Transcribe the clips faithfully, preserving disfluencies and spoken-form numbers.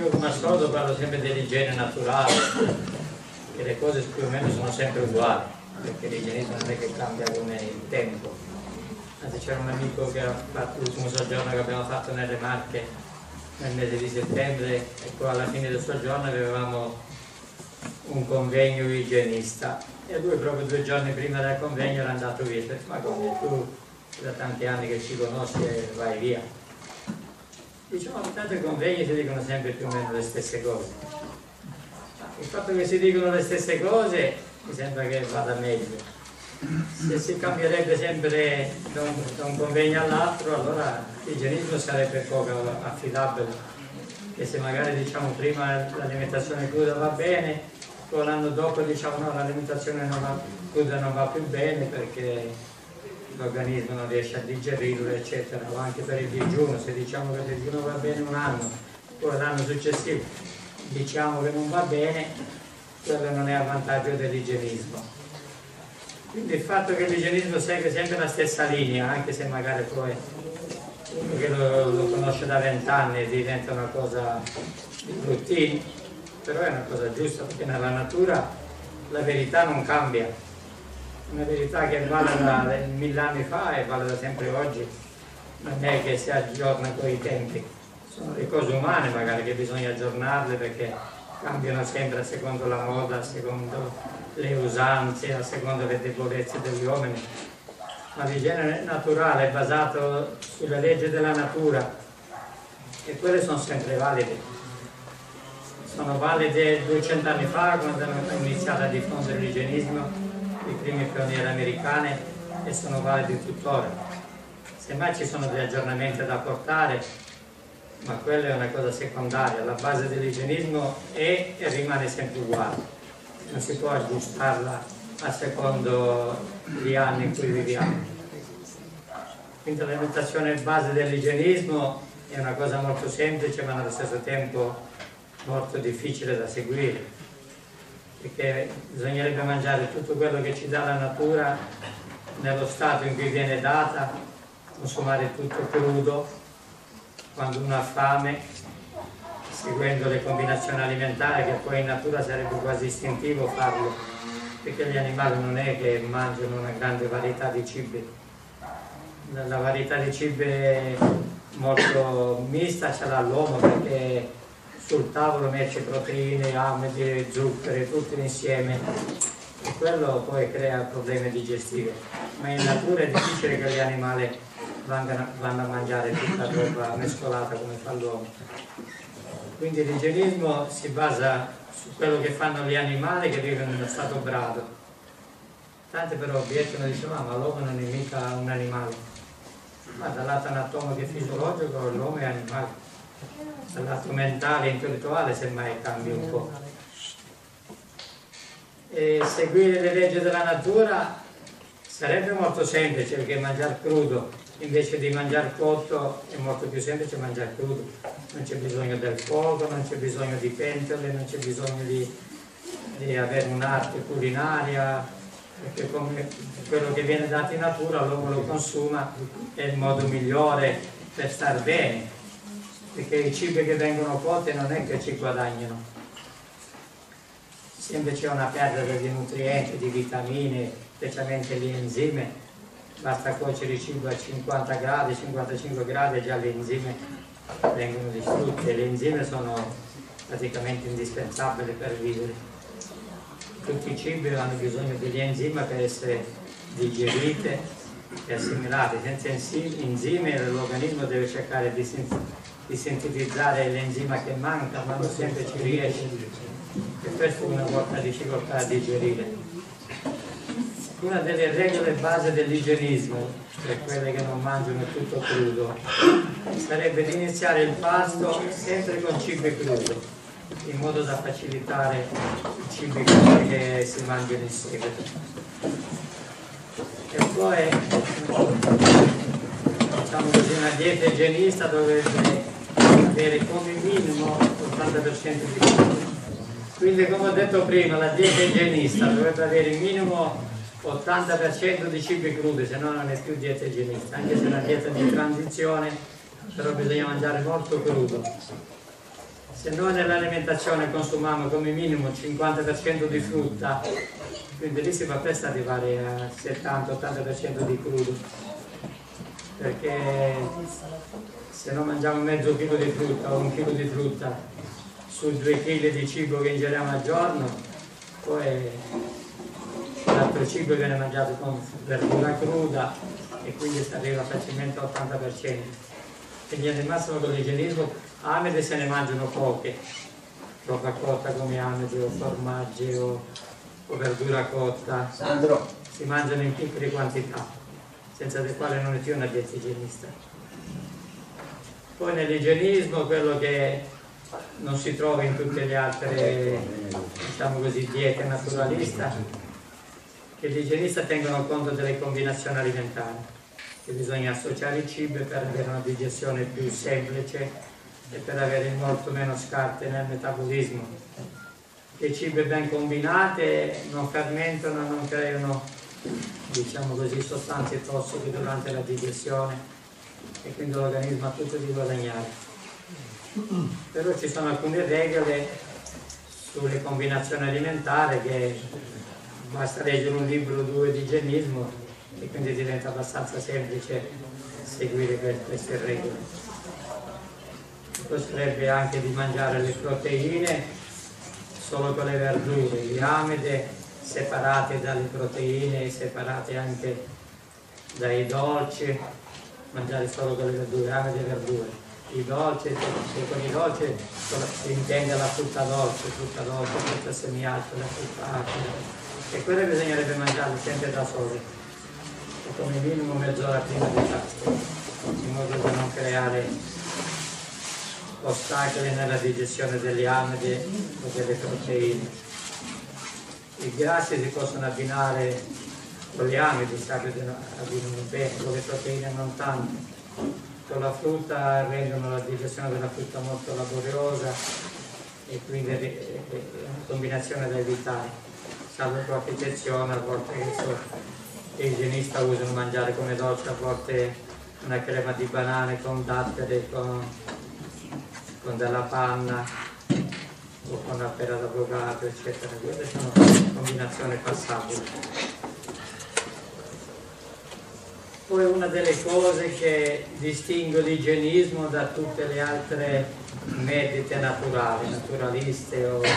io come al solito parlo sempre dell'igiene naturale, che le cose più o meno sono sempre uguali, perché l'igienismo non è che cambia con il tempo. Anzi, c'era un amico che ha fatto l'ultimo soggiorno che abbiamo fatto nelle Marche nel mese di settembre, e poi alla fine del soggiorno avevamo un convegno igienista e lui proprio due giorni prima del convegno era andato via. Ho detto: ma come, tu da tanti anni che ci conosci e vai via? Diciamo che tanto i convegni si dicono sempre più o meno le stesse cose. Il fatto che si dicono le stesse cose mi sembra che vada meglio. Se si cambierebbe sempre da un, da un convegno all'altro, allora l'igienismo sarebbe poco affidabile, e se magari diciamo prima l'alimentazione cruda va bene, poi l'anno dopo diciamo no, l'alimentazione cruda non va più bene perché l'organismo non riesce a digerirlo, eccetera. O anche per il digiuno, se diciamo che il digiuno va bene un anno, poi l'anno successivo diciamo che non va bene, quello non è a vantaggio dell'igienismo. Quindi il fatto che l'igienismo segue sempre la stessa linea, anche se magari poi uno che lo, lo conosce da vent'anni diventa una cosa di routine, però è una cosa giusta, perché nella natura la verità non cambia. Una verità che vale da mille anni fa e vale da sempre oggi, non è che si aggiorna con i tempi. Sono le cose umane magari che bisogna aggiornarle, perché cambiano sempre a secondo la moda, a secondo le usanze, a secondo le debolezze degli uomini. Ma l'igiene naturale è basato sulle leggi della natura e quelle sono sempre valide. Sono valide duecento anni fa, quando hanno iniziato a diffondere l'igienismo i primi pionieri americani, e sono validi tuttora. Semmai ci sono degli aggiornamenti da apportare, ma quella è una cosa secondaria. La base dell'igienismo è e rimane sempre uguale, non si può aggiustarla a secondo gli anni in cui viviamo. Quindi l'alimentazione base dell'igienismo è una cosa molto semplice, ma allo stesso tempo molto difficile da seguire, perché bisognerebbe mangiare tutto quello che ci dà la natura nello stato in cui viene data, consumare tutto crudo quando uno ha fame, seguendo le combinazioni alimentari, che poi in natura sarebbe quasi istintivo farlo, perché gli animali non è che mangiano una grande varietà di cibi. La varietà di cibi è molto mista ce l'ha l'uomo, perché sul tavolo mette proteine, amidi, zuccheri, tutti insieme, e quello poi crea problemi digestivi. Ma in natura è difficile che gli animali vangano, vanno a mangiare tutta roba mescolata come fa l'uomo. Quindi l'igienismo si basa su quello che fanno gli animali che vivono in uno stato brado. Tanti però obiettano e dicono: ma l'uomo non è mica un animale. Ma dal lato anatomico e fisiologico l'uomo è animale. Dal lato mentale e intellettuale semmai cambia un po'. E seguire le leggi della natura sarebbe molto semplice, perché mangiare crudo invece di mangiare cotto è molto più semplice mangiare crudo. Non c'è bisogno del fuoco, non c'è bisogno di pentole, non c'è bisogno di, di avere un'arte culinaria, perché come quello che viene dato in natura l'uomo lo consuma, è il modo migliore per star bene, perché i cibi che vengono cotti non è che ci guadagnano, sempre c'è una perdita di nutrienti, di vitamine, specialmente gli enzimi. Basta cuocere il cibo a cinquanta gradi, cinquantacinque gradi e già gli enzimi vengono distrutti, e gli enzimi sono praticamente indispensabili per vivere. Tutti i cibi hanno bisogno degli enzimi per essere digeriti e assimilati. Senza enzimi l'organismo deve cercare di, di sintetizzare l'enzima che manca, ma non sempre ci riesce, e questa è una volta difficoltà a digerire. Una delle regole base dell'igienismo, per quelle che non mangiano tutto crudo, sarebbe di iniziare il pasto sempre con cibi crudi, in modo da facilitare i cibi crudi che si mangiano in seguito. E poi, diciamo così, una dieta igienista dovrebbe avere come minimo l'ottanta per cento di crudo. Quindi, come ho detto prima, la dieta igienista dovrebbe avere il minimo ottanta per cento di cibi crudi, se no non è più dieta igienista, anche se è una dieta di transizione, però bisogna mangiare molto crudo. Se noi nell'alimentazione consumiamo come minimo il cinquanta per cento di frutta, quindi lì si fa presto arrivare al settanta ottanta per cento di crudo, perché se noi mangiamo mezzo chilo di frutta o un chilo di frutta su due chili di cibo che ingeriamo al giorno, poi l'altro cibo viene mangiato con verdura cruda e quindi si arriva facilmente all'ottanta per cento. Quindi al massimo con l'igienismo amide se ne mangiano poche, roba cotta come amide o formaggi o, o verdura cotta, Sandro. si mangiano in piccole quantità, senza del quale non è più una dieta igienista. Poi nell'igienismo quello che non si trova in tutte le altre, diciamo così, diete naturaliste, che gli igienisti tengono conto delle combinazioni alimentari, che bisogna associare i cibi per avere una digestione più semplice e per avere molto meno scarti nel metabolismo. Le cibi ben combinate non fermentano, non creano, diciamo così, sostanze tossiche durante la digestione e quindi l'organismo ha tutto di guadagnare. Però ci sono alcune regole sulle combinazioni alimentari che basta leggere un libro o due di igienismo e quindi diventa abbastanza semplice seguire queste regole. Poi sarebbe anche di mangiare le proteine solo con le verdure, le amide separate dalle proteine, separate anche dai dolci, mangiare solo con le verdure, amide e verdure. I dolci, se con i dolci si intende la frutta dolce, frutta dolce, frutta semiacida, frutta acida, e quelle bisognerebbe mangiarle sempre da sole, come minimo mezz'ora prima del pasto, in modo da non creare ostacoli nella digestione delle amide o delle proteine. I grassi si possono abbinare con le amide, si abbinano bene, con le proteine non tanto. Con la frutta rendono la digestione della frutta molto laboriosa e quindi è una combinazione da evitare, salvo qualche eccezione, a volte che i igienisti usano mangiare come dolce, a volte una crema di banane con datteri, con, con della panna o con la pera d'avvocato, eccetera. Queste sono combinazioni passabili. Poi una delle cose che distingue l'igienismo da tutte le altre medite naturali, naturaliste o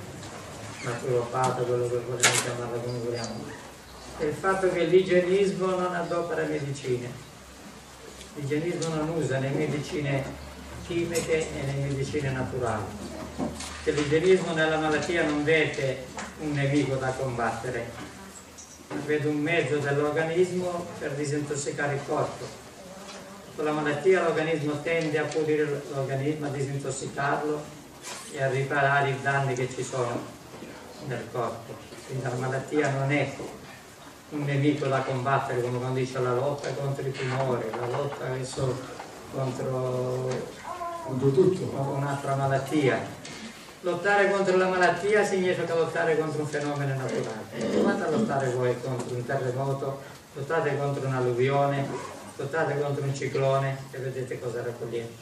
naturopata, quello che vogliamo chiamarla come vogliamo, è il fatto che l'igienismo non adopera medicine. L'igienismo non usa né medicine chimiche né medicine naturali. Che l'igienismo nella malattia non vede un nemico da combattere, vede un mezzo dell'organismo per disintossicare il corpo. Con la malattia l'organismo tende a pulire l'organismo, a disintossicarlo e a riparare i danni che ci sono nel corpo. Quindi la malattia non è un nemico da combattere, come quando dice la lotta contro il tumore, la lotta adesso contro, contro tutto, un'altra malattia. Lottare contro la malattia significa lottare contro un fenomeno naturale. Provate a lottare voi contro un terremoto, lottate contro un'alluvione, lottate contro un ciclone e vedete cosa raccogliete.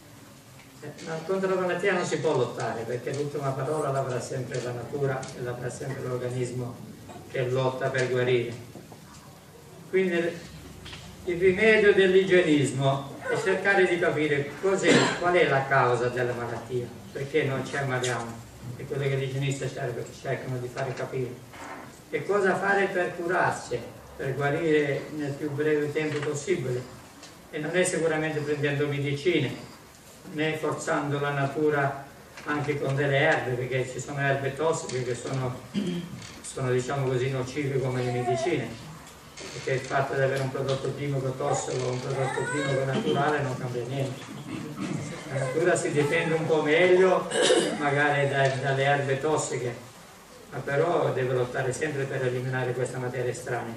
Contro la malattia non si può lottare, perché l'ultima parola l'avrà sempre la natura e l'avrà sempre l'organismo che lotta per guarire. Quindi il rimedio dell'igienismo è cercare di capire cos'è, qual è la causa della malattia, perché non ci ammaliamo, è quello che gli igienisti cercano di fare capire, e cosa fare per curarsi, per guarire nel più breve tempo possibile, e non è sicuramente prendendo medicine, né forzando la natura anche con delle erbe, perché ci sono erbe tossiche che sono, sono diciamo così nocive come le medicine, perché il fatto di avere un prodotto chimico tossico o un prodotto chimico naturale non cambia niente. La natura si difende un po' meglio magari dai, dalle erbe tossiche, ma però deve lottare sempre per eliminare questa materia estranea.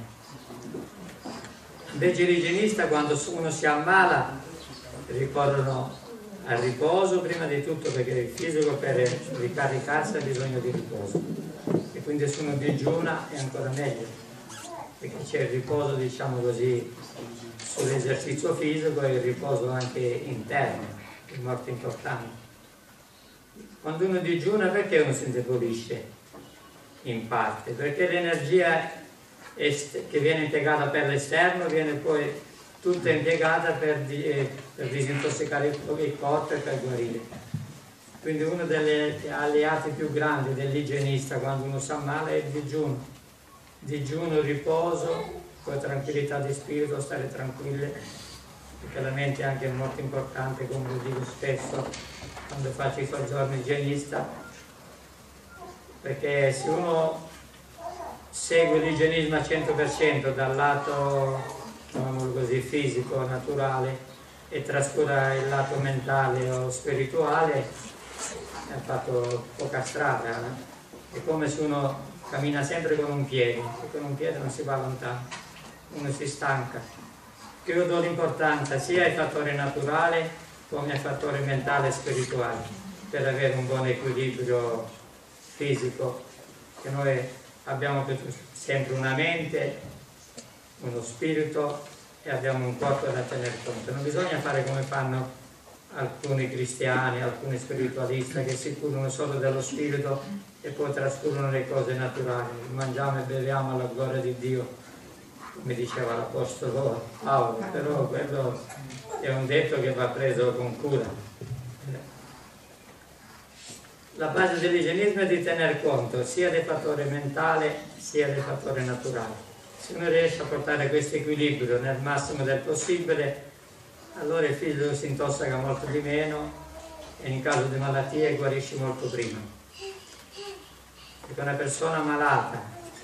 Invece l'igienista, quando uno si ammala, ricorrono al riposo prima di tutto, perché il fisico per ricaricarsi ha bisogno di riposo, e quindi se uno digiuna è ancora meglio, perché c'è il riposo, diciamo così, sull'esercizio fisico e il riposo anche interno, è molto importante. quando uno digiuna perché uno si indebolisce? In parte, perché l'energia che viene impiegata per l'esterno viene poi tutta impiegata per, di, eh, per disintossicare il corpo e per guarire. Quindi uno degli alleati più grandi dell'igienista quando uno sta male è il digiuno. Digiuno, riposo, poi tranquillità di spirito, stare tranquille, perché la mente è anche molto importante, come lo dico spesso quando faccio i soggiorni igienista, perché se uno segue l'igienismo al cento per cento dal lato, chiamiamolo così, fisico, naturale, e trascura il lato mentale o spirituale, ha fatto poca strada. Eh? È come se uno cammina sempre con un piede, e con un piede non si va lontano, uno si stanca. Io do l'importanza sia ai fattori naturali come ai fattori mentali e spirituali, per avere un buon equilibrio fisico, che noi abbiamo sempre una mente, uno spirito e abbiamo un corpo da tener conto. Non bisogna fare come fanno alcuni cristiani, alcuni spiritualisti che si curano solo dello spirito e poi trascurano le cose naturali. Mangiamo e beviamo alla gloria di Dio, come diceva l'Apostolo Paolo, però quello è un detto che va preso con cura. La base dell'igienismo è di tener conto sia del fattore mentale sia del fattore naturale. Se uno riesce a portare questo equilibrio nel massimo del possibile, allora il figlio si intossica molto di meno e in caso di malattie guarisce molto prima. Perché una persona malata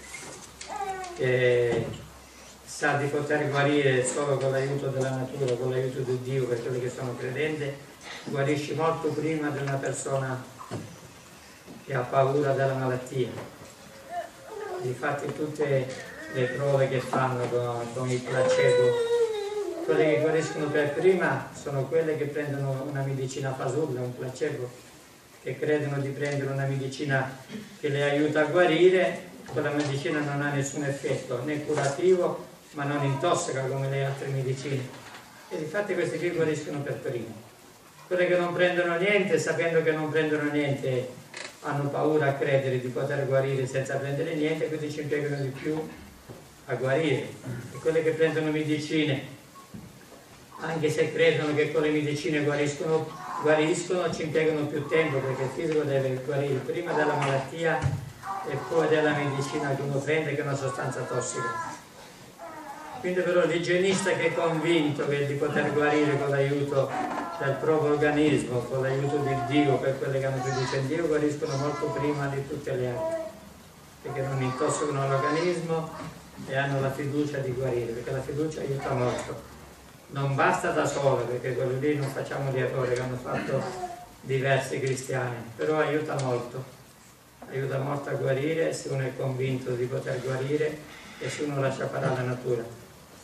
che sa di poter guarire solo con l'aiuto della natura, con l'aiuto di Dio, per quelli che sono credenti, guarisce molto prima di una persona che ha paura della malattia. Difatti tutte le prove che fanno con, con il placebo, quelle che guariscono per prima sono quelle che prendono una medicina fasulla, un placebo, che credono di prendere una medicina che le aiuta a guarire. Quella medicina non ha nessun effetto né curativo, ma non intossica come le altre medicine, e difatti questi qui guariscono per prima. Quelle che non prendono niente, sapendo che non prendono niente, hanno paura a credere di poter guarire senza prendere niente, quindi ci impiegano di più a guarire. E quelle che prendono medicine, anche se credono che con le medicine guariscono, guariscono, ci impiegano più tempo, perché il fisico deve guarire prima della malattia e poi della medicina che uno prende, che è una sostanza tossica. Quindi però l'igienista che è convinto che di poter guarire con l'aiuto del proprio organismo, con l'aiuto di Dio, per quelle che hanno fiducia in Dio, guariscono molto prima di tutte le altre, perché non intossicano l'organismo e hanno la fiducia di guarire, perché la fiducia aiuta molto. Non basta da sola, perché quello lì non facciamo gli errori che hanno fatto diversi cristiani, però aiuta molto, aiuta molto a guarire se uno è convinto di poter guarire e se uno lascia fare la natura.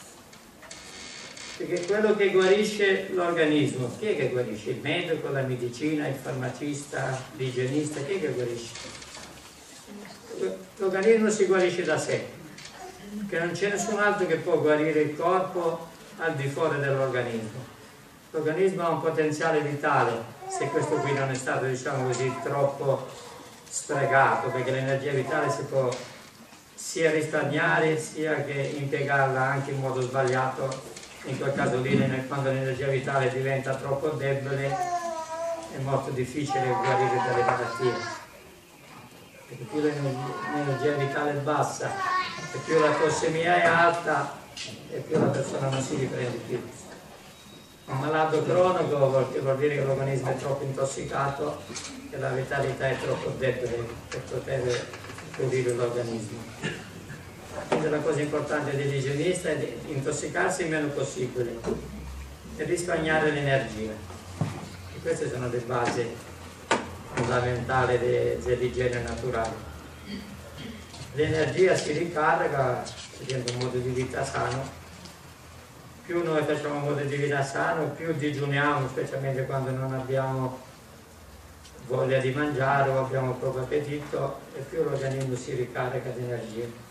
Perché quello che guarisce l'organismo, chi è che guarisce? Il medico, la medicina, il farmacista, l'igienista, chi è che guarisce? L'organismo si guarisce da sé, perché non c'è nessun altro che può guarire il corpo al di fuori dell'organismo. L'organismo ha un potenziale vitale, se questo qui non è stato, diciamo così, troppo sprecato, perché l'energia vitale si può sia risparmiare sia che impiegarla anche in modo sbagliato. In quel caso lì, quando l'energia vitale diventa troppo debole, è molto difficile guarire dalle malattie. Perché più l'energia vitale è bassa e più la tossemia è alta e più la persona non si riprende più. Un malato cronico vuol dire che l'organismo è troppo intossicato e la vitalità è troppo debole per poter curare l'organismo. Quindi la cosa importante dell'igienista è di intossicarsi il meno possibile e risparmiare l'energia. E queste sono le basi fondamentali de, dell'igiene naturale. L'energia si ricarica facendo un modo di vita sano. Più noi facciamo un modo di vita sano, più digiuniamo, specialmente quando non abbiamo voglia di mangiare o abbiamo proprio appetito, e più l'organismo si ricarica di energia.